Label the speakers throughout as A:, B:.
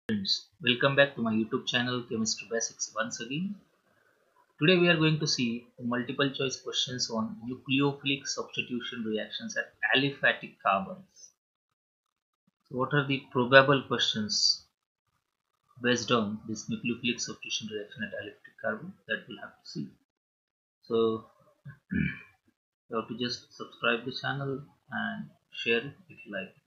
A: Friends, welcome back to my YouTube channel Chemistry Basics once again. Today we are going to see multiple choice questions on nucleophilic substitution reactions at aliphatic carbons. So what are the probable questions based on this nucleophilic substitution reaction at aliphatic carbon that we'll have to see. So you have to just subscribe the channel and share it if you like.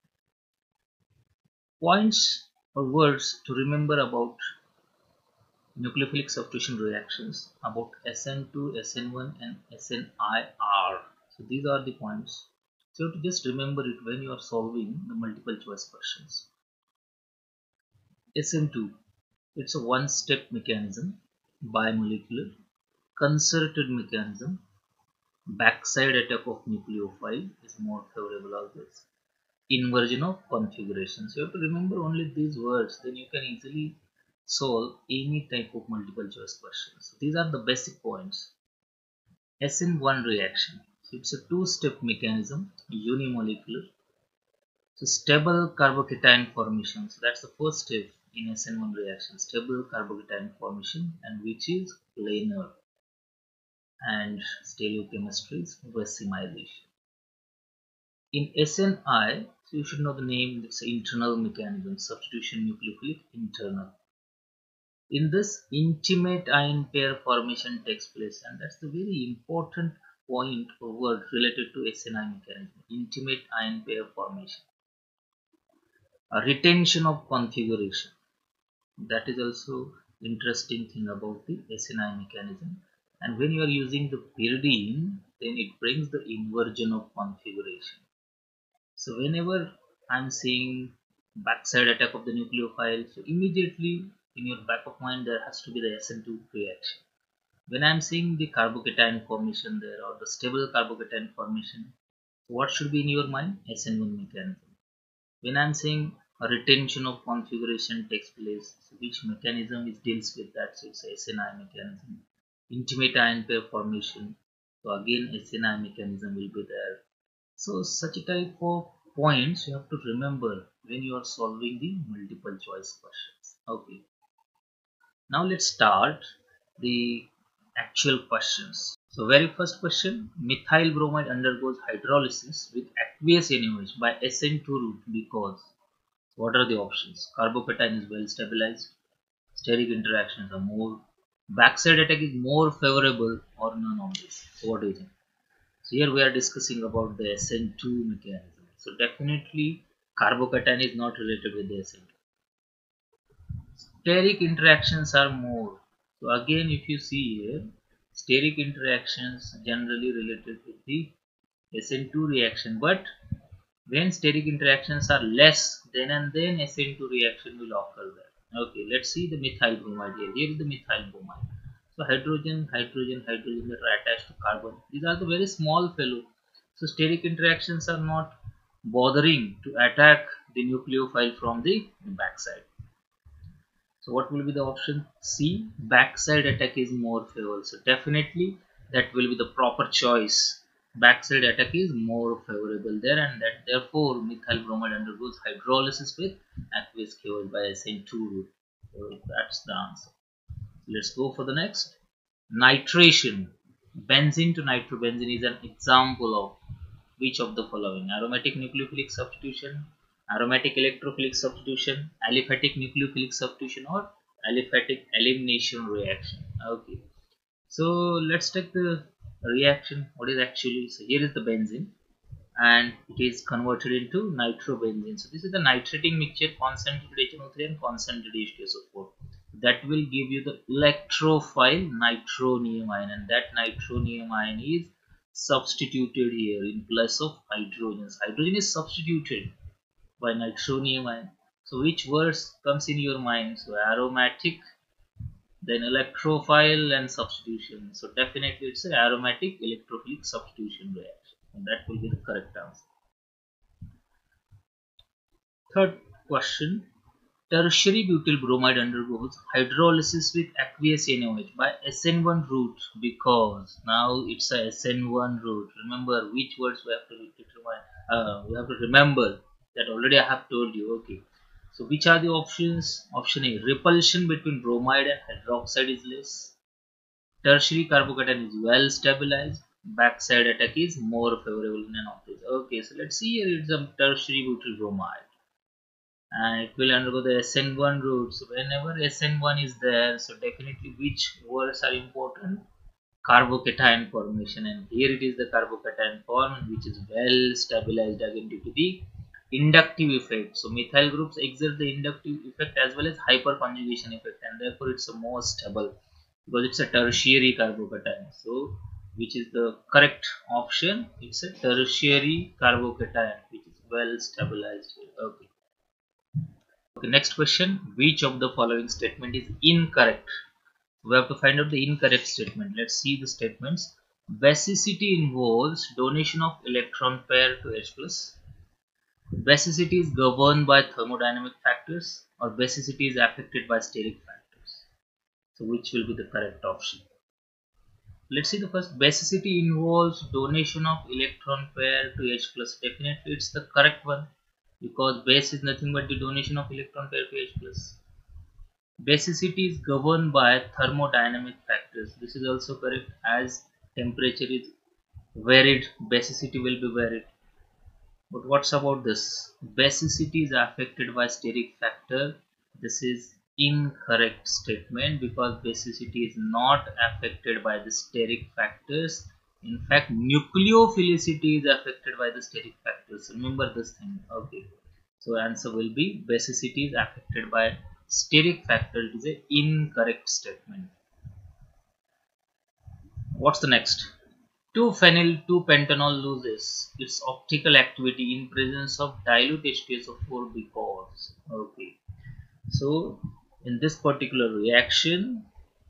A: Points or words to remember about nucleophilic substitution reactions about SN2, SN1 and SNIR. So these are the points. So you have to just remember it when you are solving the multiple choice questions. SN2, it's a one-step mechanism, bimolecular, concerted mechanism, backside attack of nucleophile is more favorable always. Inversion of configuration. So you have to remember only these words, then you can easily solve any type of multiple choice questions. So these are the basic points. SN1 reaction. So it's a two-step mechanism, unimolecular. So stable carbocation formation. So that's the first step in SN1 reaction, stable carbocation formation, and which is planar. And stereochemistry is racemization. In SNI, so you should know the name, it's an internal mechanism, substitution nucleophilic internal. In this, intimate ion pair formation takes place, and that's the very important point or word related to SNI mechanism, intimate ion pair formation. A retention of configuration, that is also interesting thing about the SNI mechanism. And when you are using the pyridine, then it brings the inversion of configuration. So whenever I'm seeing backside attack of the nucleophile, so immediately in your back of mind there has to be the SN2 reaction. When I'm seeing the carbocation formation there or the stable carbocation formation, so what should be in your mind? SN1 mechanism. When I'm saying a retention of configuration takes place, so which mechanism is deals with that? So it's SNI mechanism. Intimate ion pair formation, so again SNI mechanism will be there. So such a type of points you have to remember when you are solving the multiple choice questions. Okay. Now let's start the actual questions. So very first question, methyl bromide undergoes hydrolysis with aqueous NaOH by SN2 route because what are the options? Carbocation is well stabilized, steric interactions are more, backside attack is more favorable, or none of this. So what do you think? So here we are discussing about the SN2 mechanism. So definitely carbocation is not related with the SN2. Steric interactions are more. So again if you see here, steric interactions generally related with the SN2 reaction, but when steric interactions are less, then and then SN2 reaction will occur there. Okay, let's see the methyl bromide here. Here is the methyl bromide. So hydrogen, hydrogen, hydrogen that are attached to carbon. These are the very small fellow. So steric interactions are not bothering to attack the nucleophile from the backside. So what will be the option? C. Backside attack is more favorable. So definitely that will be the proper choice. Backside attack is more favorable there, and that therefore methyl bromide undergoes hydrolysis with aqueous KOH by SN2 route. So that's the answer. Let's go for the next. Nitration. Benzene to nitrobenzene is an example of which of the following? Aromatic nucleophilic substitution, aromatic electrophilic substitution, aliphatic nucleophilic substitution, or aliphatic elimination reaction. Okay, so let's take the reaction. What is actually, so here is the benzene and it is converted into nitrobenzene. So this is the nitrating mixture, concentrated HNO3 and concentrated H2SO4. That will give you the electrophile nitronium ion, and that nitronium ion is substituted here in place of hydrogen. Hydrogen is substituted by nitronium ion. So which words comes in your mind? So aromatic, then electrophile and substitution. So definitely it's an aromatic electrophilic substitution reaction, and that will be the correct answer. Third question, tertiary butyl bromide undergoes hydrolysis with aqueous NaOH by SN1 route because now it's a SN1 route. Remember which words we have to determine. We have to remember that already I have told you. Okay, So which are the options? Option A, repulsion between bromide and hydroxide is less. Tertiary carbocation is well stabilized. Backside attack is more favorable in an of these. Okay, so let's see here, it's a tertiary butyl bromide and it will undergo the SN1 route. So whenever SN1 is there, so definitely which words are important? Carbocation formation, and here it is the carbocation form which is well stabilized again due to the inductive effect. So methyl groups exert the inductive effect as well as hyperconjugation effect, and therefore it's a more stable because it's a tertiary carbocation. So which is the correct option? It's a tertiary carbocation which is well stabilized here. Okay. Okay, next question. Which of the following statement is incorrect? We have to find out the incorrect statement. Let's see the statements. Basicity involves donation of electron pair to H plus. Basicity is governed by thermodynamic factors, or basicity is affected by steric factors. So which will be the correct option? Let's see the first. Basicity involves donation of electron pair to H plus. Definitely it's the correct one because base is nothing but the donation of electron pair to H plus. Basicity is governed by thermodynamic factors. This is also correct, as temperature is varied, basicity will be varied. But what's about this? Basicity is affected by steric factor. This is incorrect statement because basicity is not affected by the steric factors. In fact, nucleophilicity is affected by the steric factors. Remember this thing. Okay. So answer will be basicity is affected by steric factor. It is an incorrect statement. What's the next? 2-phenyl-2-pentanol loses its optical activity in presence of dilute H2SO4 because. Okay. So in this particular reaction,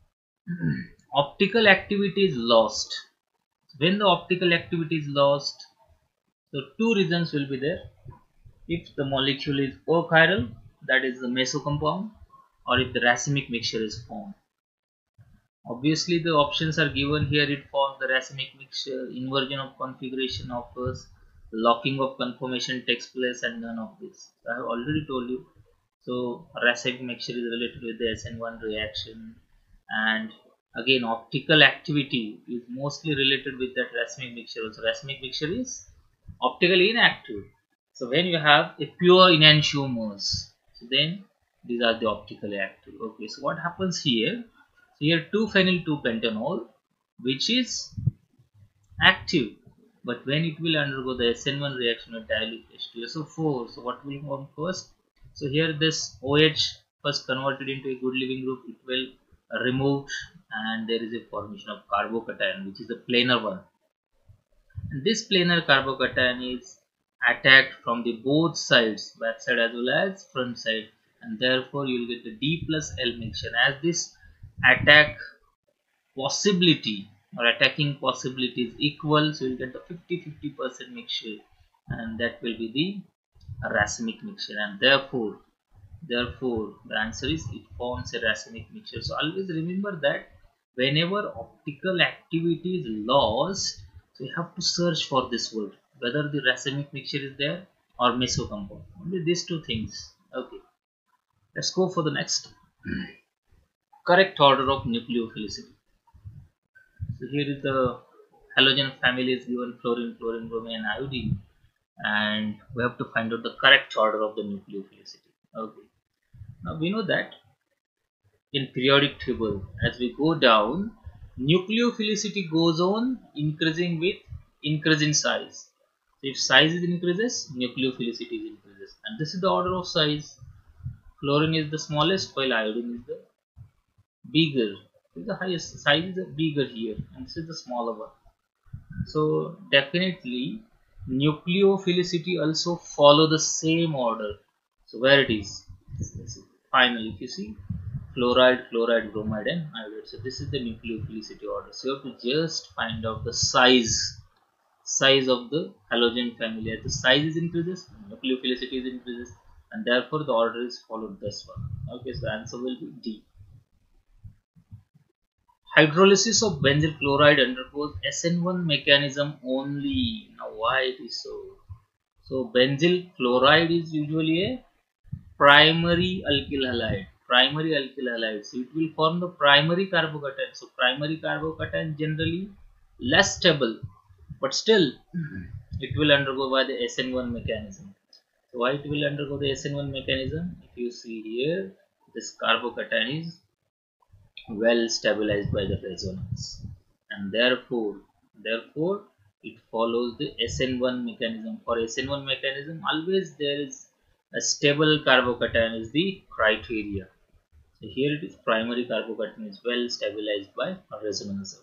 A: optical activity is lost. When the optical activity is lost, so two reasons will be there. If the molecule is ochiral, that is the meso compound, or if the racemic mixture is formed. Obviously the options are given here. It forms the racemic mixture, inversion of configuration occurs, locking of conformation takes place, and none of this. I have already told you. So racemic mixture is related with the SN1 reaction, and again optical activity is mostly related with that racemic mixture. So racemic mixture is optically inactive. So when you have a pure enantiomers, so then these are the optically active. Okay, so what happens here? So here 2-phenyl-2-pentanol, which is active, but when it will undergo the SN1 reaction with dilute H2SO4, so what will form first? So here this OH first converted into a good living group, it will remove, and there is a formation of carbocation, which is a planar one. And this planar carbocation is attacked from the both sides, back side as well as front side, and therefore you will get the D plus L mixture. As this attack possibility or attacking possibility is equal, so you will get the 50-50% mixture, and that will be the racemic mixture, and therefore the answer is it forms a racemic mixture. So always remember that whenever optical activity is lost, so you have to search for this word, whether the racemic mixture is there or meso compound. Only these two things. Okay, let's go for the next. Correct order of nucleophilicity. So here is the halogen family is given: fluorine, chlorine, bromine, and iodine, and we have to find out the correct order of the nucleophilicity. Okay, now we know that in periodic table, as we go down, nucleophilicity goes on increasing with increasing size. So if size is increases, nucleophilicity is increases, and this is the order of size. Fluorine is the smallest, while iodine is the bigger. This is the highest. Size is bigger here, and this is the smaller one. So definitely nucleophilicity also follow the same order. So where it is? Finally, if you see fluoride, chloride, bromide, and iodide. So this is the nucleophilicity order. So you have to just find out the size of the halogen family. As the size is increases, nucleophilicity is increases, and therefore the order is followed this one. Okay, so the answer will be D. Hydrolysis of benzyl chloride undergoes SN1 mechanism only. Now why it is so? So benzyl chloride is usually a primary alkyl halide. Primary alkyl halide. So it will form the primary carbocation. So primary carbocation generally less stable, but still it will undergo by the SN1 mechanism. So why it will undergo the SN1 mechanism? If you see here, this carbocation is well stabilized by the resonance, and therefore it follows the SN1 mechanism. For SN1 mechanism, always there is a stable carbocation is the criteria. So here it is, primary carbocation is well stabilized by a resonance.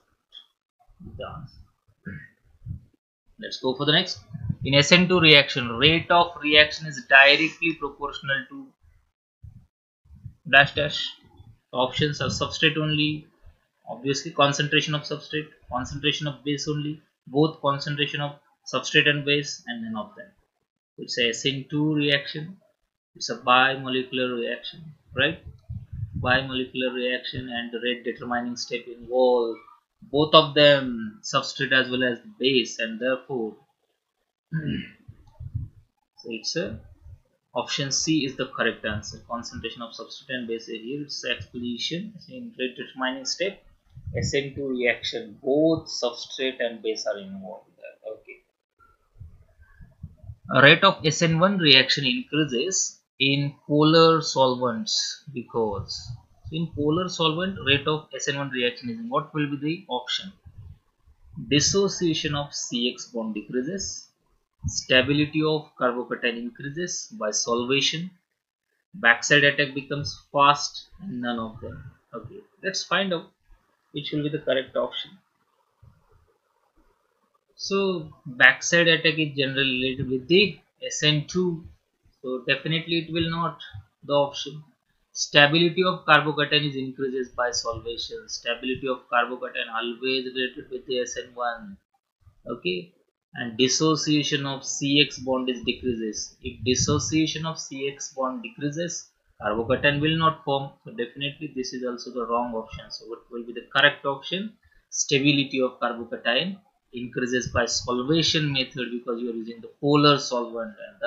A: Let's go for the next. In SN2 reaction, rate of reaction is directly proportional to dash dash. Options are substrate only, obviously concentration of substrate, concentration of base only, both concentration of substrate and base, and none of them. It's a SN2 reaction. It's a bimolecular reaction, right? Bimolecular reaction, and the rate determining step involve both of them, substrate as well as base, and therefore so it's a option C is the correct answer. Concentration of substrate and base. Here it's the explanation in rate determining step. SN2 reaction, both substrate and base are involved there. Okay. Rate of SN1 reaction increases in polar solvents because in polar solvent rate of SN1 reaction is, what will be the option? Dissociation of CX bond decreases, stability of carbocation increases by solvation, backside attack becomes fast, and none of them. Okay, let's find out which will be the correct option. So backside attack is generally related with the SN2, so definitely it will not the option. Stability of carbocation is increases by solvation. Stability of carbocation always related with the SN1. Okay, and dissociation of CX bond is decreases. If dissociation of CX bond decreases, carbocation will not form. So definitely this is also the wrong option. So what will be the correct option? Stability of carbocation increases by solvation method, because you are using the polar solvent, and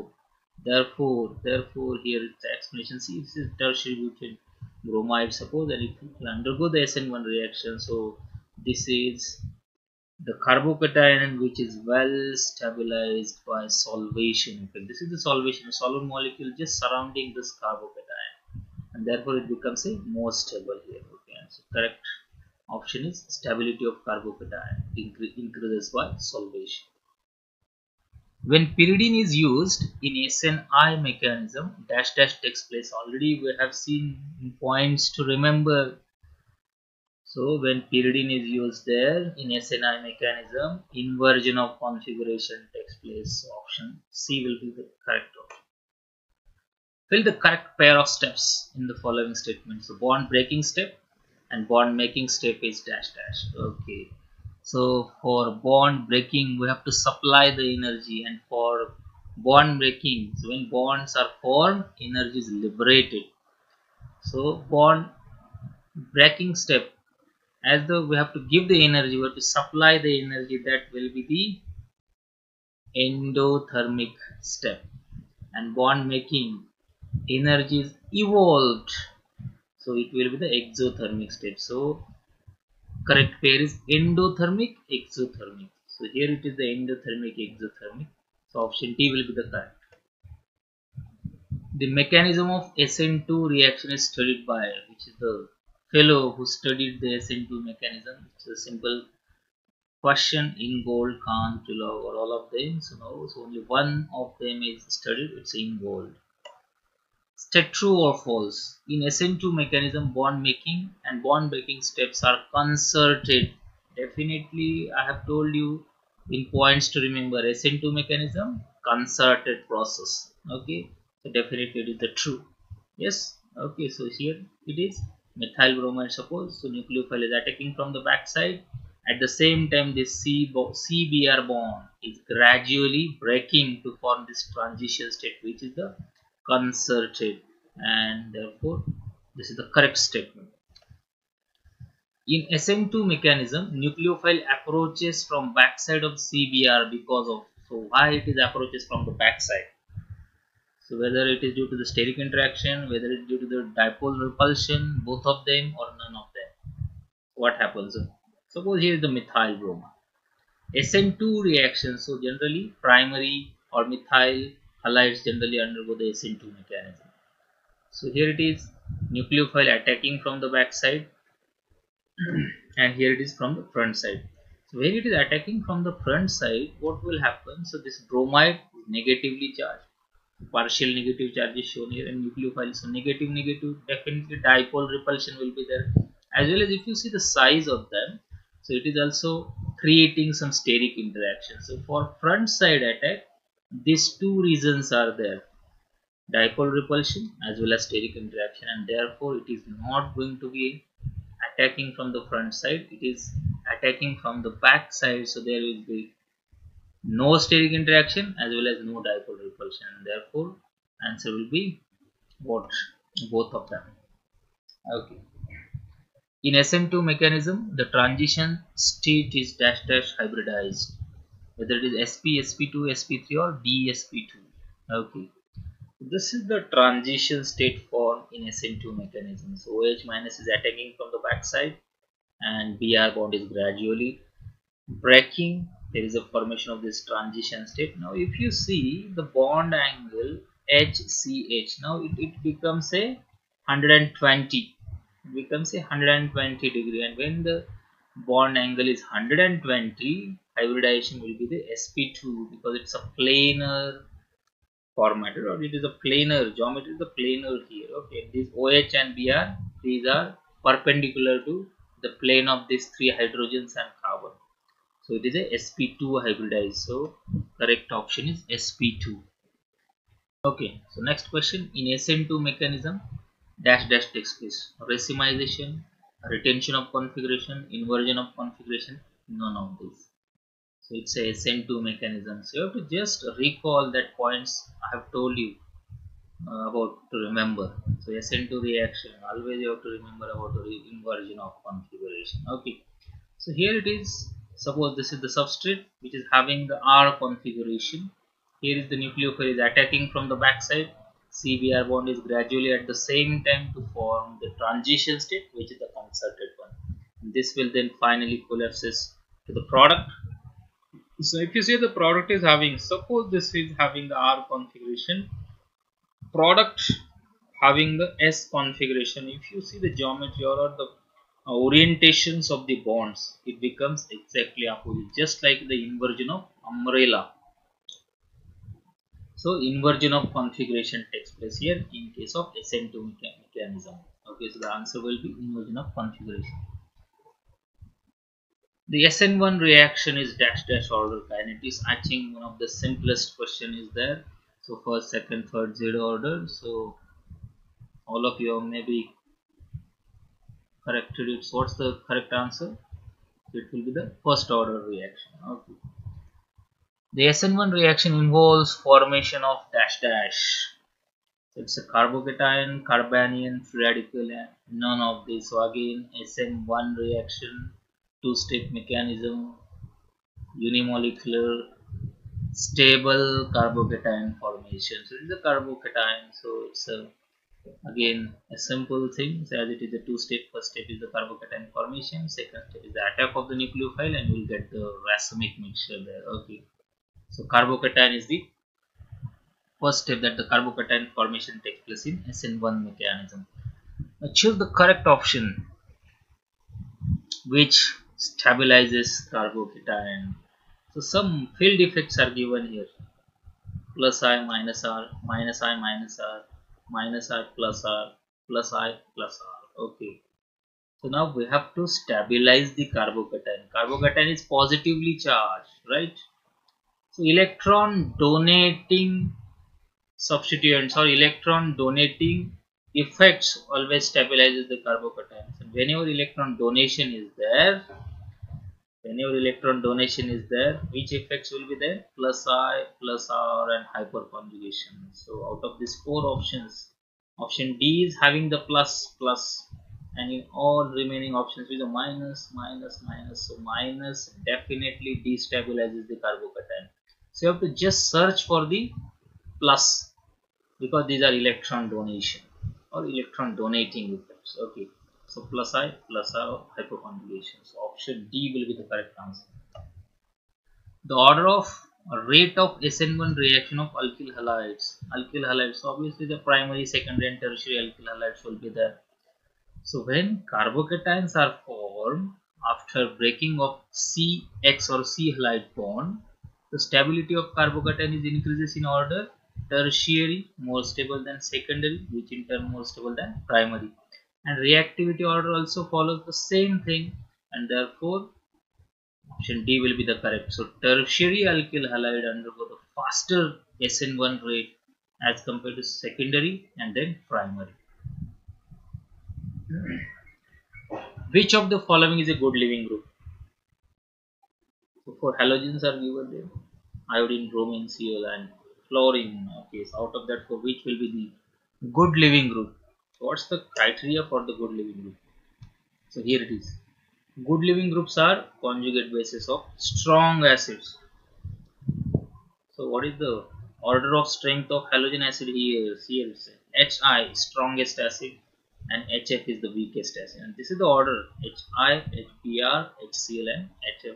A: therefore here it's the explanation. See, this is tertiary butane bromide, suppose, and it will undergo the SN1 reaction. So this is the carbocation which is well stabilized by solvation. Okay, this is the solvation, a solid molecule just surrounding this carbocation, and therefore it becomes a more stable here. Okay, so correct option is stability of carbocation increases by solvation. When pyridine is used in SNI mechanism, dash dash takes place. Already we have seen points to remember. So when pyridine is used there in SNI mechanism, inversion of configuration takes place. So option C will be the correct option. Fill the correct pair of steps in the following statement. So bond breaking step and bond making step is dash dash. Okay. So for bond breaking we have to supply the energy, and for bond breaking, so when bonds are formed, energy is liberated. So bond breaking step, as though we have to give the energy, we have to supply the energy, that will be the endothermic step. And bond making, energy is evolved, so it will be the exothermic step. So correct pair is endothermic exothermic. So here it is the endothermic exothermic. So option D will be the correct. The mechanism of SN2 reaction is studied by, which is the fellow who studied the SN2 mechanism. It's a simple question. Ingold, Khan, Tulov, or all of them. So no, so only one of them is studied. It's Ingold. State true or false. In SN2 mechanism, bond making and bond breaking steps are concerted. Definitely, I have told you in points to remember. SN2 mechanism, concerted process. Okay, so definitely it is the true. Yes. Okay, so here it is methyl bromide, suppose. So nucleophile is attacking from the back side. At the same time, this CBr bond is gradually breaking to form this transition state, which is the concerted, and therefore this is the correct statement. In SN2 mechanism, nucleophile approaches from backside of CBr because of, so why it is approaches from the backside? So whether it is due to the steric interaction, whether it is due to the dipole repulsion, both of them or none of them, what happens? Suppose here is the methyl bromide. SN2 reaction, so generally primary or methyl halides generally undergo the SN2 mechanism. So here it is nucleophile attacking from the back side and here it is from the front side. So when it is attacking from the front side, what will happen? So this bromide is negatively charged, partial negative charge is shown here, and nucleophile, so negative negative, definitely dipole repulsion will be there, as well as if you see the size of them, so it is also creating some steric interaction. So for front side attack, these two reasons are there, dipole repulsion as well as steric interaction, and therefore it is not going to be attacking from the front side, it is attacking from the back side. So there will be no steric interaction as well as no dipole repulsion, and therefore answer will be what? Both of them. Okay. In SN2 mechanism, the transition state is dash dash hybridized, whether it is SP, SP2, SP3 or DSP2. Okay. This is the transition state form in SN2 mechanism. So OH minus is attacking from the back side and Br bond is gradually breaking. There is a formation of this transition state. Now if you see the bond angle HCH, now it becomes a 120, it becomes a 120 degree, and when the bond angle is 120, hybridization will be the sp2, because it's a planar format, or it is a planar geometry, the planar here. Okay, these OH and Br, these are perpendicular to the plane of these three hydrogens and carbon. So it is a sp2 hybridized. So correct option is sp2. Okay, so next question, in SN2 mechanism, dash dash takes place: racemization, retention of configuration, inversion of configuration, none of this. So it's a SN2 mechanism. So you have to just recall that points I have told you about to remember. So SN2 reaction, always you have to remember about the inversion of configuration. Okay, so here it is. Suppose this is the substrate which is having the R configuration. Here is the nucleophile is attacking from the back side. CBr bond is gradually at the same time to form the transition state, which is the concerted one. And this will then finally collapses to the product. So if you see the product is having, suppose this is having the R configuration, product having the S configuration. If you see the geometry or the orientations of the bonds, it becomes exactly opposite, just like the inversion of umbrella. So inversion of configuration takes place here in case of SN2 mechanism. Okay, so the answer will be inversion of configuration. The SN1 reaction is dash dash order kinetics. I think one of the simplest question is there. So first, second, third, zero order. So all of you maybe corrected it. So what's the correct answer? It will be the first order reaction. Okay. The SN1 reaction involves formation of dash dash. So it's a carbocation, carbanion, free radical, and none of this. So again, SN1 reaction, two-step mechanism, unimolecular, stable carbocation formation. So it's a carbocation. So it's again a simple thing. So as it is a two-step, first step is the carbocation formation, second step is the attack of the nucleophile, and we'll get the racemic mixture there. Okay. So carbocation is the first step that the carbocation formation takes place in SN1 mechanism. Now choose the correct option which stabilizes carbocation. So some field effects are given here: plus I minus R, minus I minus R, minus I plus R, plus I plus R. Okay. So now we have to stabilize the carbocation. Carbocation is positively charged, right? So electron donating substituents or electron donating effects always stabilizes the carbocations. And whenever electron donation is there, which effects will be there? Plus I, plus R, and hyperconjugation. So out of these four options, option D is having the plus plus, and in all remaining options with a minus minus minus. So minus definitely destabilizes the carbocation. So you have to just search for the plus. because these are electron donation or electron donating effects. Okay, so plus I of hyperconjugation. So option D will be the correct answer. The order of rate of SN1 reaction of alkyl halides. Alkyl halides, so obviously the primary, secondary and tertiary alkyl halides will be there. So when carbocations are formed after breaking of CX or C halide bond, the stability of carbocation is increases in order tertiary, more stable than secondary, which in turn more stable than primary. And reactivity order also follows the same thing, and therefore option D will be the correct. So tertiary alkyl halide undergo the faster SN1 rate as compared to secondary and then primary. Which of the following is a good Lewin group? So for halogens are given there, iodine, bromine, Cl and fluorine. Okay, so out of that, for which will be the good Lewin group? So what's the criteria for the good Lewin group? So here it is. Good Lewin groups are conjugate bases of strong acids. So what is the order of strength of halogen acid here? Here it's Hi, strongest acid, and HF is the weakest acid. And this is the order: Hi, HBr, HCl and HF.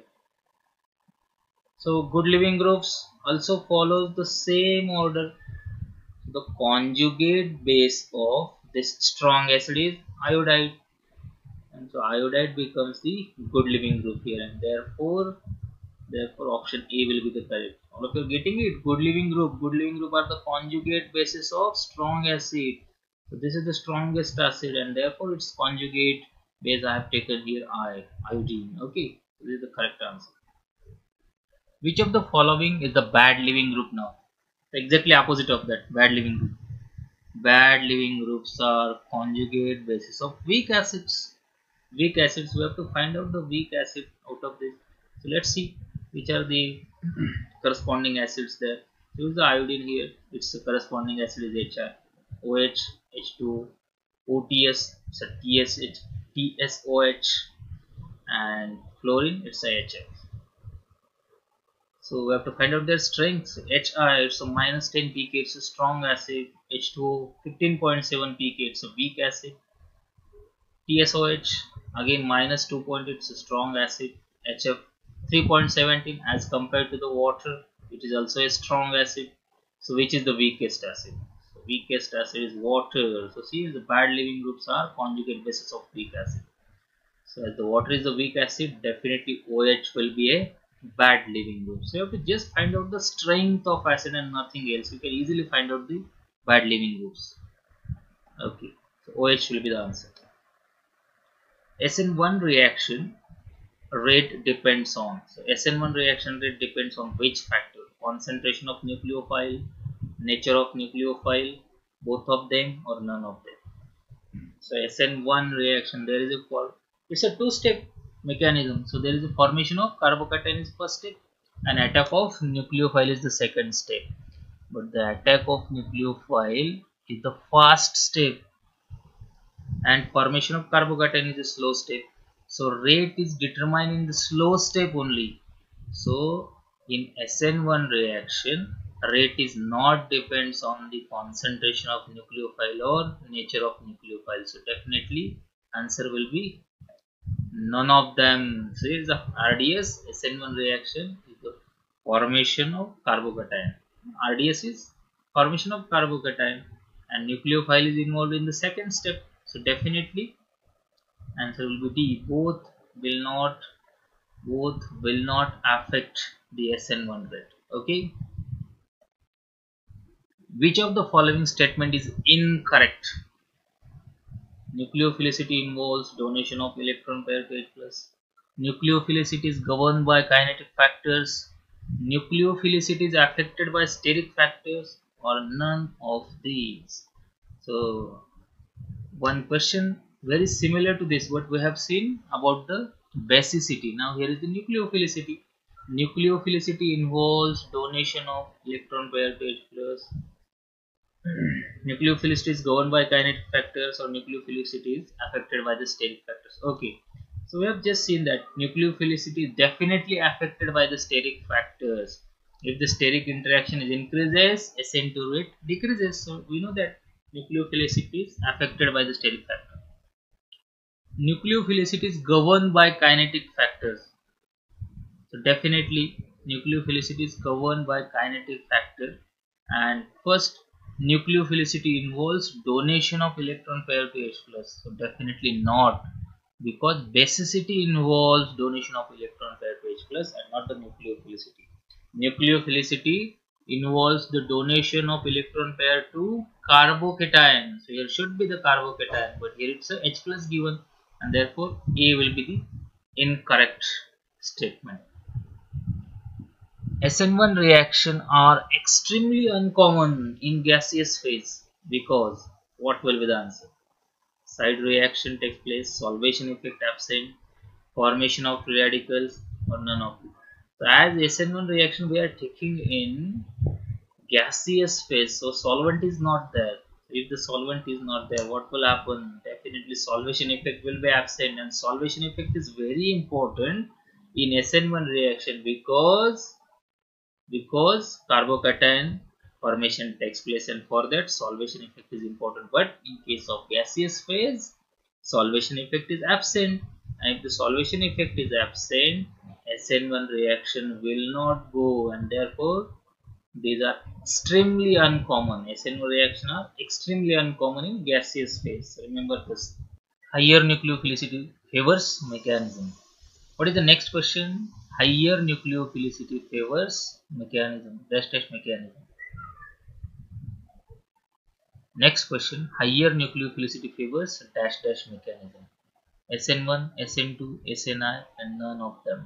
A: So good Lewin groups also follows the same order. The conjugate base of this strong acid is iodide, and so iodide becomes the good Lewin group here, and therefore option A will be the correct. All of you are getting it. Good Lewin group. Good Lewin group are the conjugate bases of strong acid. So this is the strongest acid, and therefore its conjugate base I have taken here iodine. Okay, so this is the correct answer. Which of the following is the bad Lewin group now? Exactly opposite of that, bad Lewin group. Bad Lewin groups are conjugate bases of weak acids. Weak acids, we have to find out the weak acid out of this. So let's see which are the corresponding acids there. Use the iodine here. Its corresponding acid is Hi, OH, H2, OTS, so TSOH, and fluorine, it's a HF. So we have to find out their strengths. Hi, it's a minus 10 pK, it's a strong acid. H2O, 15.7 pK, it's a weak acid. TSOH, again minus 2 point, it's a strong acid. HF, 3.17, as compared to the water, it is also a strong acid. So which is the weakest acid? So weakest acid is water. So see, the bad Lewin groups are conjugate bases of weak acid. So as the water is the weak acid, definitely OH will be a bad Lewin group. So you have to just find out the strength of acid and nothing else. You can easily find out the bad Lewin groups. Okay, so OH will be the answer. SN1 reaction rate depends on. So SN1 reaction rate depends on which factor? Concentration of nucleophile, nature of nucleophile, both of them or none of them. So SN1 reaction, there is it's a two-step mechanism. So there is a formation of carbocation is first step and attack of nucleophile is the second step. But the attack of nucleophile is the first step and formation of carbocation is a slow step. So rate is determined in the slow step only. So in SN1 reaction, rate is not depends on the concentration of nucleophile or nature of nucleophile. So definitely answer will be none of them. So here is the RDS. SN1 reaction is the formation of carbocation. RDS is formation of carbocation and nucleophile is involved in the second step. So definitely answer will be D. Both will not affect the SN1 rate. Okay. Which of the following statement is incorrect? Nucleophilicity involves donation of electron pair to H plus. Nucleophilicity is governed by kinetic factors. Nucleophilicity is affected by steric factors or none of these. So one question very similar to this what we have seen about the basicity. Now here is the nucleophilicity. Nucleophilicity involves donation of electron pair to H plus. Nucleophilicity is governed by kinetic factors or nucleophilicity is affected by the steric factors. Okay, so we have just seen that nucleophilicity is definitely affected by the steric factors. If the steric interaction is increases, SN2 rate decreases. So we know that nucleophilicity is affected by the steric factor. Nucleophilicity is governed by kinetic factors. So definitely nucleophilicity is governed by kinetic factor. And first, nucleophilicity involves donation of electron pair to H plus. So definitely not, because basicity involves donation of electron pair to H plus and not the nucleophilicity. Nucleophilicity involves the donation of electron pair to carbocation. So here should be the carbocation, but here it's a H plus given, and therefore A will be the incorrect statement. SN1 reaction are extremely uncommon in gaseous phase because what will be the answer? Side reaction takes place, solvation effect absent, formation of free radicals, or none of it. So as SN1 reaction we are taking in gaseous phase, so solvent is not there. If the solvent is not there, what will happen? Definitely solvation effect will be absent, and solvation effect is very important in SN1 reaction because carbocation formation takes place, and for that solvation effect is important. But in case of gaseous phase, solvation effect is absent, and if the solvation effect is absent, SN1 reaction will not go, and therefore these are extremely uncommon. SN1 reaction are extremely uncommon in gaseous phase. So remember this. Higher nucleophilicity favors mechanism. What is the next question? Higher nucleophilicity favors mechanism, dash dash mechanism. Next question, higher nucleophilicity favors dash dash mechanism. SN1, SN2, SNI, and none of them.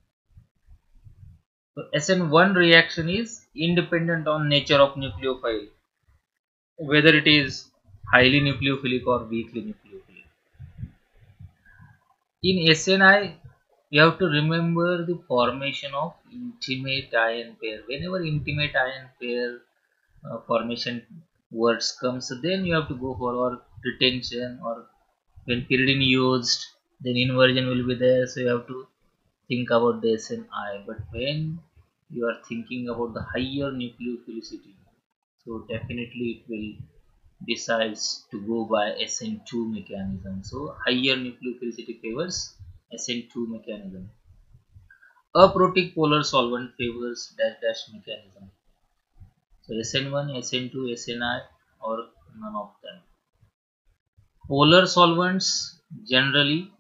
A: So SN1 reaction is independent on nature of nucleophile, whether it is highly nucleophilic or weakly nucleophilic. In SNI, you have to remember the formation of intimate ion pair. Whenever intimate ion pair formation words comes, then you have to go for retention, or when pyridine used, then inversion will be there. So you have to think about the SNI. But when you are thinking about the higher nucleophilicity, so definitely it will decides to go by SN2 mechanism. So higher nucleophilicity favors SN2 mechanism. Aprotic polar solvent favors dash dash mechanism. So SN1, SN2, SNI, or none of them. Polar solvents generally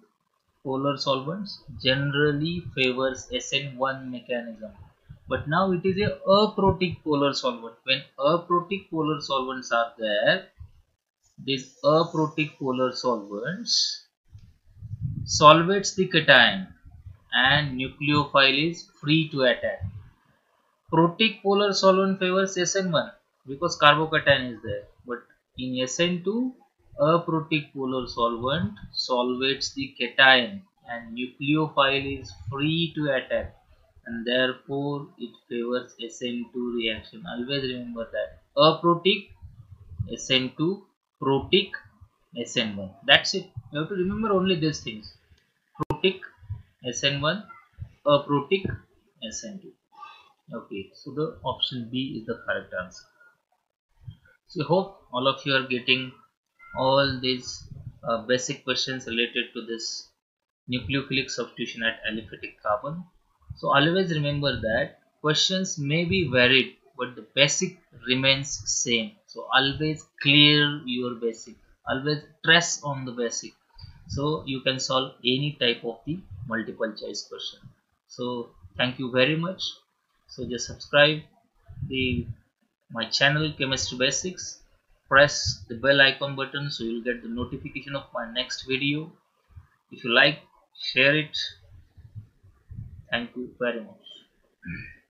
A: favors SN1 mechanism. But now it is a aprotic polar solvent. When aprotic polar solvents are there, these aprotic polar solvents solvates the cation and nucleophile is free to attack. Protic polar solvent favors SN1 because carbocation is there, but in SN2 aprotic polar solvent solvates the cation and nucleophile is free to attack, and therefore it favors SN2 reaction. Always remember that. Aprotic SN2, protic SN1. That's it. You have to remember only these things. Protic SN1, aprotic SN2. Okay, so the option B is the correct answer. So I hope all of you are getting all these basic questions related to this nucleophilic substitution at aliphatic carbon. So always remember that questions may be varied, but the basic remains same. So always clear your basic, always stress on the basic, so you can solve any type of the multiple choice question. So thank you very much. So just subscribe the my channel Chemistry Basics, press the bell icon button so you'll get the notification of my next video. If you like, share it. Thank you very much.